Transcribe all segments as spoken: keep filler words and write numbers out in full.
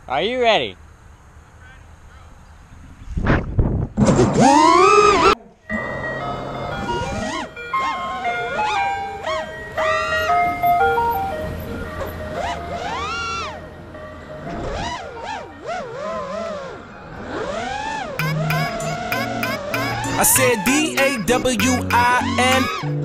Are you ready? I said D A W I N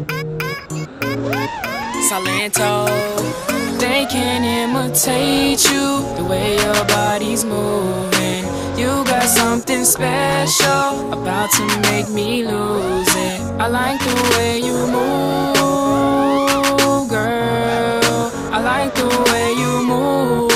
Salento. They can imitate you, the way your body's moving. You got something special about to make me lose it. I like the way you move, girl. I like the way you move,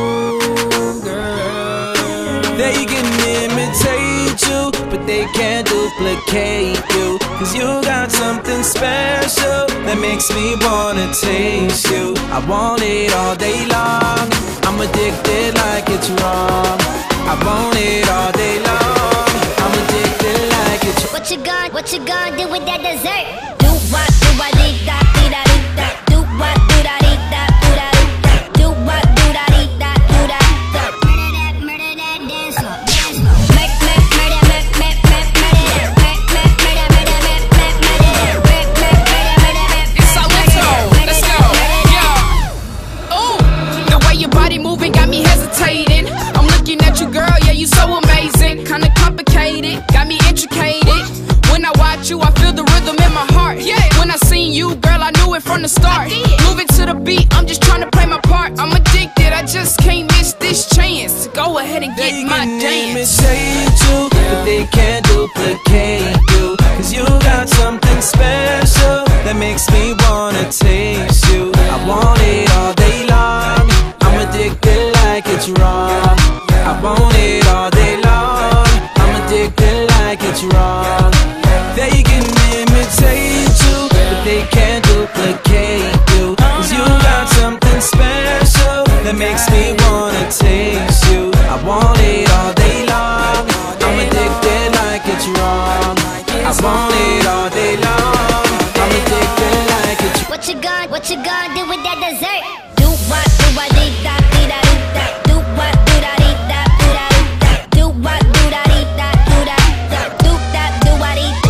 girl. They can imitate you, but they can't duplicate you. Cause you got something special that makes me wanna taste you. I want it all day long, I'm addicted like it's wrong. I want it all day long, I'm addicted like it's wrong. What you gonna, what you gonna do with that dessert? Do what, do what, dee da, dee da, dee da. Do what, do da, dee da, do da, dee da. Do what, do da, dee da, do da, da. Murder that, murder that, dance floor, dance floor. Make, make, murder, make, make, make, murder that. Make, make, murder, murder, make, make, murder that. Make, make, murder, murder, make, It's Salento. Let's go. Yo. Ooh, the way your body moving got me hesitating. I'm looking at you, girl, yeah, you so amazing. Kinda complicated, got me intricated. When I watch you, I feel the rhythm in my heart. Yeah. When I seen you, girl, I knew it from the start. Moving to the beat, I'm just trying to play my part. I'm addicted, I just can't miss this chance to go ahead and get They my can dance. imitate you, but they can't duplicate you. Cause you got something special that makes me wanna taste you. I want it all day long, I'm addicted like it's wrong. I want it all day long, I'm addicted like it's wrong. They can imitate you, but they can't duplicate you. Cause you got something special that makes me wanna taste you. I want it all day long, I'm addicted like it's wrong. I want it all day long, I'm addicted like it's wrong. what you gonna, what you gonna do with that dessert? Do what, do what, dee da, dee da, dee da. Do what, do da, dee da, do da, dee da. Do what, do da, dee da, do da, da. Do that, do what, dee da.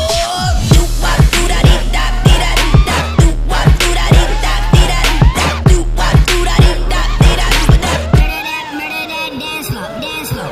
Do what, do da, dee da, dee da, dee da. Do what, do da, dee da, dee da, dee da. Do what, do da, dee da, dee da, dee da. Murder that, murder that, dance floor, dance floor.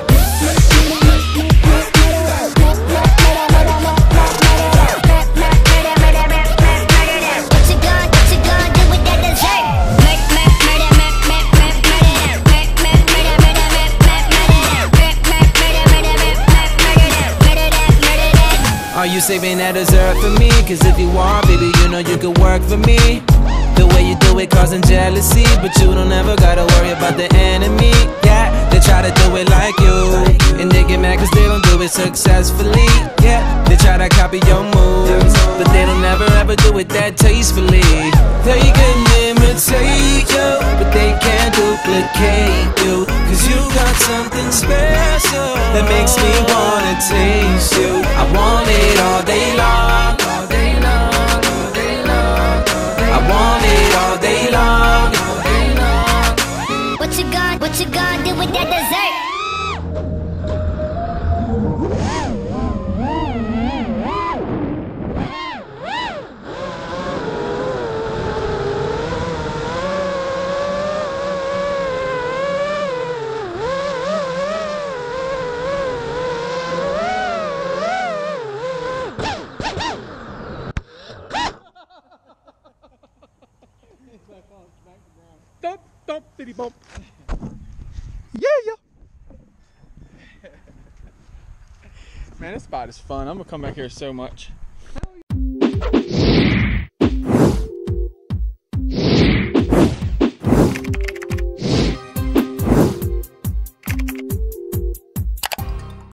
What you gonna, what you gonna do with that dessert? Make, make, murder, make, make, make, murder that. Make, make, murder, murder, make, make, murder that. Make, make, murder, murder, make, make, murder that. Murder that, murder that. Are you saving that dessert for me? Cause if you want, baby, you know you could work for me. The way you do it causing jealousy, but you don't ever gotta worry about the enemy. Yeah, they try to do it like you, and they get mad cause they don't do it successfully. Yeah, they try to copy your moves, but they don't ever ever do it that tastefully. They can imitate you, but they can't duplicate you. Cause you got something special that makes me wanna taste you. I want it all day long, all day long, all day long. I want it all day long, all day long. What you gonna, what you gonna do with that dessert? Thump, thump, diddy bump. Yeah, yeah. Man, this spot is fun. I'm gonna come back here so much.